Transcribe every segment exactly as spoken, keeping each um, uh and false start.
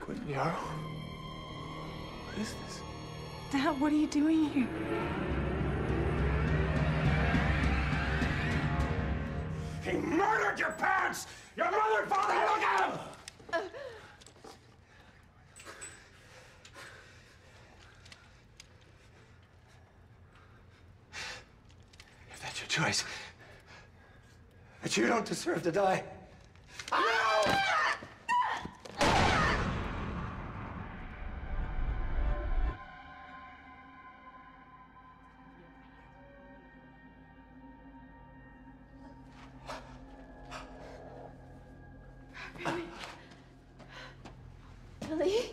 What, Yarrow? What is this? Dad, what are you doing here? He murdered your parents! Your mother and father! Look at him! Uh. If that's your choice, that you don't deserve to die. No! Billy?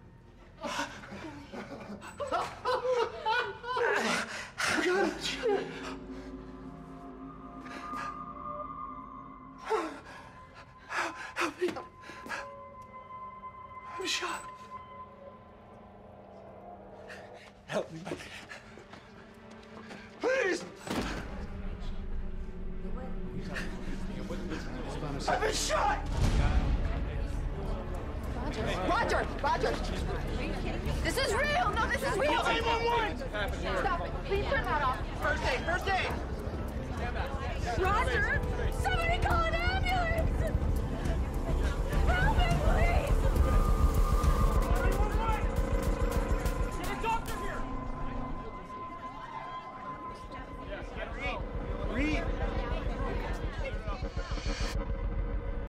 Help me. I'm shot. Help me. Please! I've been shot! Roger! Roger! This is real! No, this is real! nine one one! Stop it! Please.